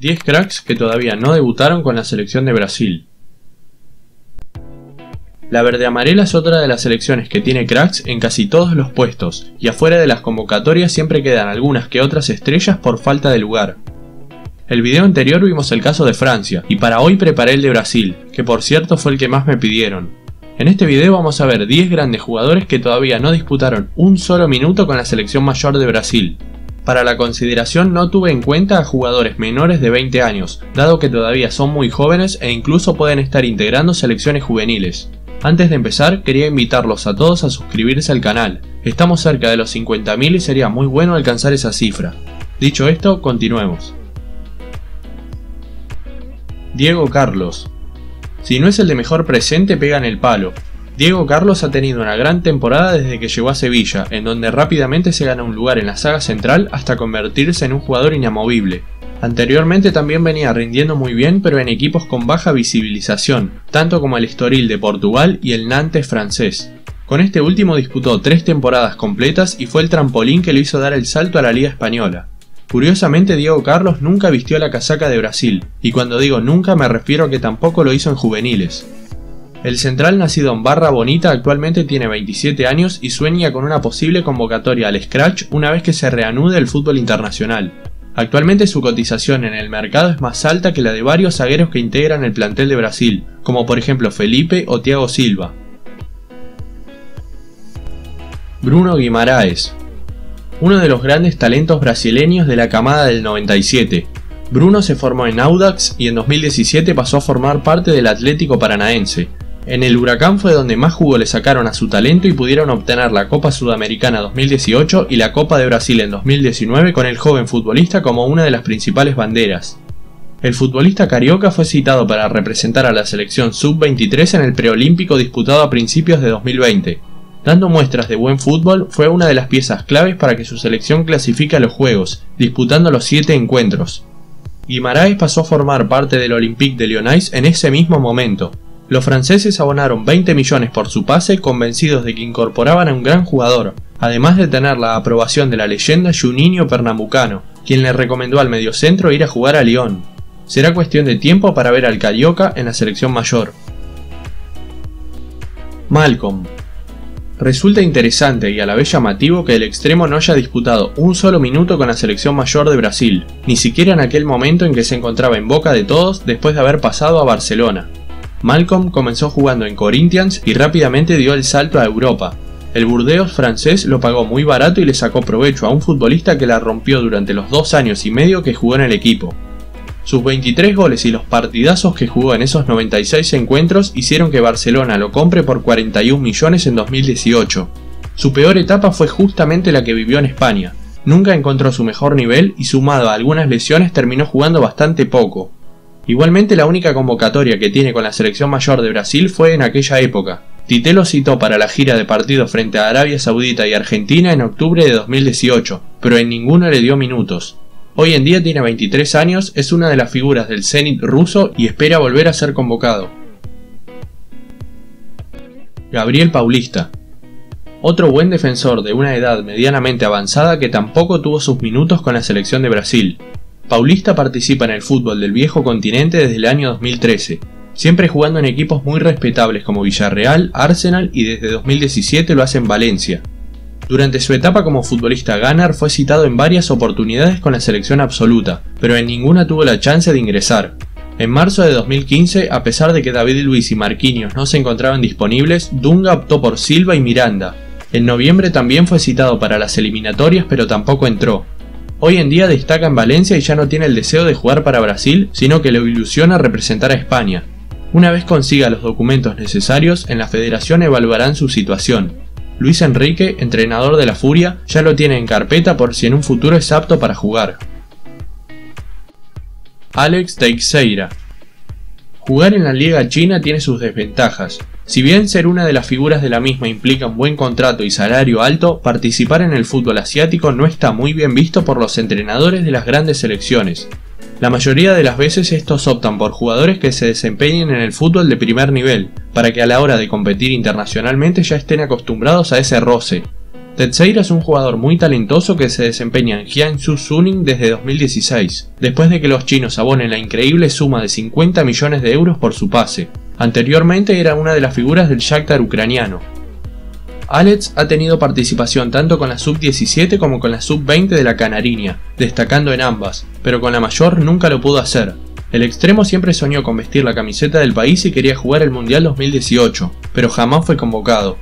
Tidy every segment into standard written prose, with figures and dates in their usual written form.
10 cracks que todavía no debutaron con la selección de Brasil. La verde-amarela es otra de las selecciones que tiene cracks en casi todos los puestos, y afuera de las convocatorias siempre quedan algunas que otras estrellas por falta de lugar. El video anterior vimos el caso de Francia, y para hoy preparé el de Brasil, que por cierto fue el que más me pidieron. En este video vamos a ver 10 grandes jugadores que todavía no disputaron un solo minuto con la selección mayor de Brasil. Para la consideración no tuve en cuenta a jugadores menores de 20 años, dado que todavía son muy jóvenes e incluso pueden estar integrando selecciones juveniles. Antes de empezar, quería invitarlos a todos a suscribirse al canal. Estamos cerca de los 50.000 y sería muy bueno alcanzar esa cifra. Dicho esto, continuemos. Diego Carlos. Si no es el de mejor presente, pega en el palo. Diego Carlos ha tenido una gran temporada desde que llegó a Sevilla, en donde rápidamente se gana un lugar en la saga central hasta convertirse en un jugador inamovible. Anteriormente también venía rindiendo muy bien, pero en equipos con baja visibilización, tanto como el Estoril de Portugal y el Nantes francés. Con este último disputó 3 temporadas completas y fue el trampolín que le hizo dar el salto a la Liga Española. Curiosamente, Diego Carlos nunca vistió la casaca de Brasil, y cuando digo nunca me refiero a que tampoco lo hizo en juveniles. El central nacido en Barra Bonita actualmente tiene 27 años y sueña con una posible convocatoria al Scratch una vez que se reanude el fútbol internacional. Actualmente su cotización en el mercado es más alta que la de varios zagueros que integran el plantel de Brasil, como por ejemplo Felipe o Thiago Silva. Bruno Guimaraes. Uno de los grandes talentos brasileños de la camada del 97. Bruno se formó en Audax y en 2017 pasó a formar parte del Atlético Paranaense. En el Huracán fue donde más jugo le sacaron a su talento y pudieron obtener la Copa Sudamericana 2018 y la Copa de Brasil en 2019 con el joven futbolista como una de las principales banderas. El futbolista carioca fue citado para representar a la selección sub-23 en el preolímpico disputado a principios de 2020. Dando muestras de buen fútbol, fue una de las piezas claves para que su selección clasifique a los Juegos, disputando los 7 encuentros. Guimaraes pasó a formar parte del Olympique de Lyonnais en ese mismo momento. Los franceses abonaron 20 millones por su pase, convencidos de que incorporaban a un gran jugador, además de tener la aprobación de la leyenda Juninho Pernambucano, quien le recomendó al mediocentro ir a jugar a Lyon. Será cuestión de tiempo para ver al carioca en la selección mayor. Malcom. Resulta interesante y a la vez llamativo que el extremo no haya disputado un solo minuto con la selección mayor de Brasil, ni siquiera en aquel momento en que se encontraba en boca de todos después de haber pasado a Barcelona. Malcom comenzó jugando en Corinthians y rápidamente dio el salto a Europa. El Burdeos francés lo pagó muy barato y le sacó provecho a un futbolista que la rompió durante los 2 años y medio que jugó en el equipo. Sus 23 goles y los partidazos que jugó en esos 96 encuentros hicieron que Barcelona lo compre por 41 millones en 2018. Su peor etapa fue justamente la que vivió en España. Nunca encontró su mejor nivel y sumado a algunas lesiones terminó jugando bastante poco. Igualmente la única convocatoria que tiene con la selección mayor de Brasil fue en aquella época. Tite lo citó para la gira de partidos frente a Arabia Saudita y Argentina en octubre de 2018, pero en ninguno le dio minutos. Hoy en día tiene 23 años, es una de las figuras del Zenit ruso y espera volver a ser convocado. Gabriel Paulista. Otro buen defensor de una edad medianamente avanzada que tampoco tuvo sus minutos con la selección de Brasil. Paulista participa en el fútbol del viejo continente desde el año 2013, siempre jugando en equipos muy respetables como Villarreal, Arsenal y desde 2017 lo hace en Valencia. Durante su etapa como futbolista gunner fue citado en varias oportunidades con la selección absoluta, pero en ninguna tuvo la chance de ingresar. En marzo de 2015, a pesar de que David Luiz y Marquinhos no se encontraban disponibles, Dunga optó por Silva y Miranda. En noviembre también fue citado para las eliminatorias pero tampoco entró. Hoy en día destaca en Valencia y ya no tiene el deseo de jugar para Brasil, sino que lo ilusiona representar a España. Una vez consiga los documentos necesarios, en la federación evaluarán su situación. Luis Enrique, entrenador de la Furia, ya lo tiene en carpeta por si en un futuro es apto para jugar. Alex Teixeira. Jugar en la liga china tiene sus desventajas. Si bien ser una de las figuras de la misma implica un buen contrato y salario alto, participar en el fútbol asiático no está muy bien visto por los entrenadores de las grandes selecciones. La mayoría de las veces estos optan por jugadores que se desempeñen en el fútbol de primer nivel, para que a la hora de competir internacionalmente ya estén acostumbrados a ese roce. Teixeira es un jugador muy talentoso que se desempeña en Jiangsu Suning desde 2016, después de que los chinos abonen la increíble suma de 50 millones de euros por su pase. Anteriormente era una de las figuras del Shakhtar ucraniano. Alex ha tenido participación tanto con la sub-17 como con la sub-20 de la Canariña, destacando en ambas, pero con la mayor nunca lo pudo hacer. El extremo siempre soñó con vestir la camiseta del país y quería jugar el Mundial 2018, pero jamás fue convocado.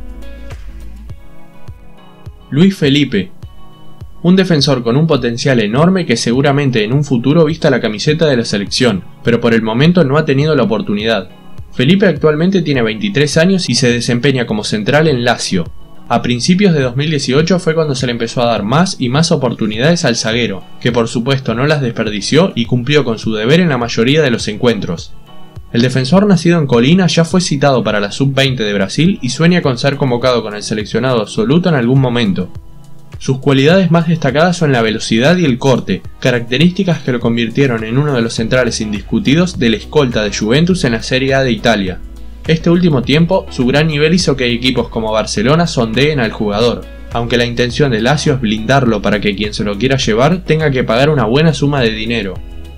Luis Felipe, un defensor con un potencial enorme que seguramente en un futuro vista la camiseta de la selección, pero por el momento no ha tenido la oportunidad. Felipe actualmente tiene 23 años y se desempeña como central en Lazio. A principios de 2018 fue cuando se le empezó a dar más y más oportunidades al zaguero, que por supuesto no las desperdició y cumplió con su deber en la mayoría de los encuentros. El defensor nacido en Colina ya fue citado para la sub-20 de Brasil y sueña con ser convocado con el seleccionado absoluto en algún momento. Sus cualidades más destacadas son la velocidad y el corte, características que lo convirtieron en uno de los centrales indiscutidos del escolta de Juventus en la Serie A de Italia. Este último tiempo, su gran nivel hizo que equipos como Barcelona sondeen al jugador, aunque la intención de Lazio es blindarlo para que quien se lo quiera llevar tenga que pagar una buena suma de dinero.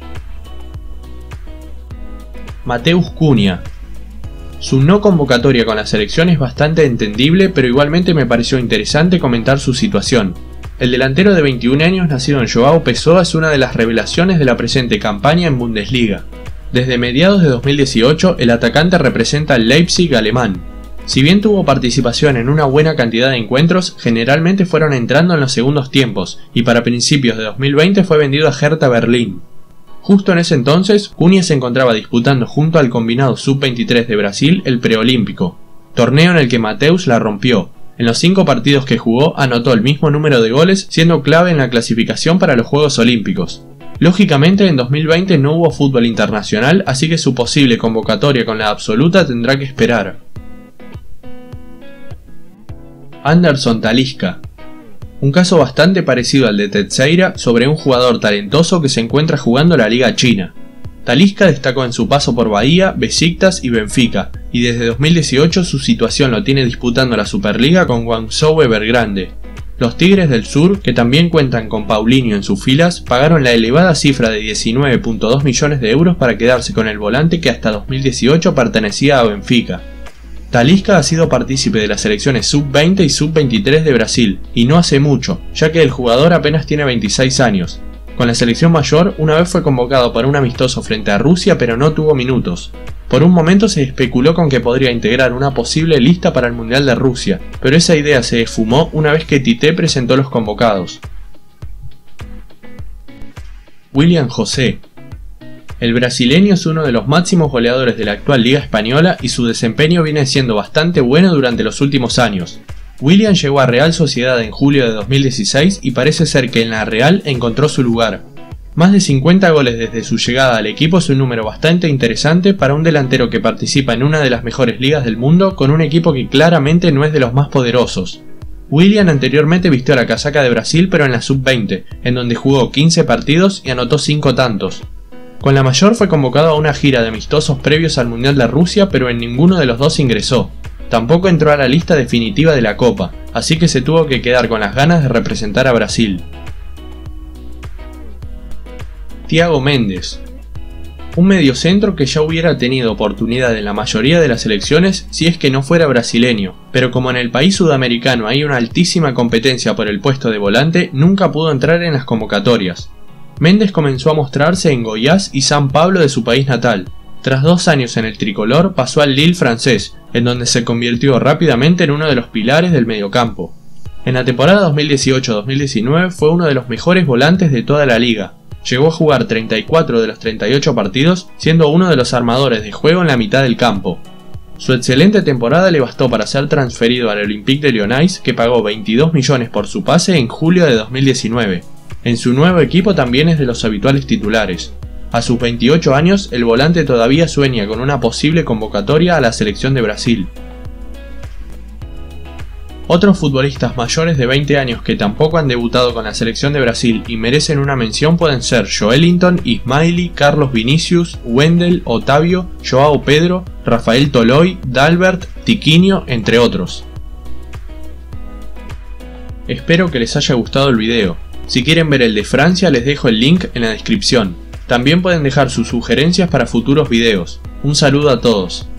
Mateus Cunha. Su no convocatoria con la selección es bastante entendible, pero igualmente me pareció interesante comentar su situación. El delantero de 21 años nacido en João Pessoa es una de las revelaciones de la presente campaña en Bundesliga. Desde mediados de 2018, el atacante representa al Leipzig alemán. Si bien tuvo participación en una buena cantidad de encuentros, generalmente fueron entrando en los segundos tiempos, y para principios de 2020 fue vendido a Hertha Berlín. Justo en ese entonces, Cunha se encontraba disputando junto al combinado sub-23 de Brasil el preolímpico, torneo en el que Mateus la rompió. En los 5 partidos que jugó anotó el mismo número de goles, siendo clave en la clasificación para los Juegos Olímpicos. Lógicamente en 2020 no hubo fútbol internacional, así que su posible convocatoria con la absoluta tendrá que esperar. Anderson Talisca. Un caso bastante parecido al de Teixeira sobre un jugador talentoso que se encuentra jugando la Liga China. Talisca destacó en su paso por Bahía, Besiktas y Benfica, y desde 2018 su situación lo tiene disputando la Superliga con Guangzhou Evergrande. Los Tigres del Sur, que también cuentan con Paulinho en sus filas, pagaron la elevada cifra de 19,2 millones de euros para quedarse con el volante que hasta 2018 pertenecía a Benfica. Talisca ha sido partícipe de las selecciones sub-20 y sub-23 de Brasil, y no hace mucho, ya que el jugador apenas tiene 26 años. Con la selección mayor, una vez fue convocado para un amistoso frente a Rusia, pero no tuvo minutos. Por un momento se especuló con que podría integrar una posible lista para el Mundial de Rusia, pero esa idea se esfumó una vez que Tite presentó los convocados. William José. El brasileño es uno de los máximos goleadores de la actual Liga Española y su desempeño viene siendo bastante bueno durante los últimos años. William llegó a Real Sociedad en julio de 2016 y parece ser que en la Real encontró su lugar. Más de 50 goles desde su llegada al equipo es un número bastante interesante para un delantero que participa en una de las mejores ligas del mundo con un equipo que claramente no es de los más poderosos. William anteriormente vistió la casaca de Brasil pero en la sub-20, en donde jugó 15 partidos y anotó 5 tantos. Con la mayor fue convocado a una gira de amistosos previos al Mundial de Rusia, pero en ninguno de los dos ingresó. Tampoco entró a la lista definitiva de la Copa, así que se tuvo que quedar con las ganas de representar a Brasil. Thiago Mendes. Un mediocentro que ya hubiera tenido oportunidad en la mayoría de las selecciones si es que no fuera brasileño, pero como en el país sudamericano hay una altísima competencia por el puesto de volante, nunca pudo entrar en las convocatorias. Mendes comenzó a mostrarse en Goiás y San Pablo de su país natal. Tras 2 años en el tricolor pasó al Lille francés, en donde se convirtió rápidamente en uno de los pilares del mediocampo. En la temporada 2018-2019 fue uno de los mejores volantes de toda la liga. Llegó a jugar 34 de los 38 partidos, siendo uno de los armadores de juego en la mitad del campo. Su excelente temporada le bastó para ser transferido al Olympique de Lyonnais, que pagó 22 millones por su pase en julio de 2019. En su nuevo equipo también es de los habituales titulares. A sus 28 años, el volante todavía sueña con una posible convocatoria a la selección de Brasil. Otros futbolistas mayores de 20 años que tampoco han debutado con la selección de Brasil y merecen una mención pueden ser Joelinton, Ismaili, Carlos Vinicius, Wendel, Otavio, João Pedro, Rafael Toloi, Dalbert, Tiquinho, entre otros. Espero que les haya gustado el video. Si quieren ver el de Francia les dejo el link en la descripción. También pueden dejar sus sugerencias para futuros videos. Un saludo a todos.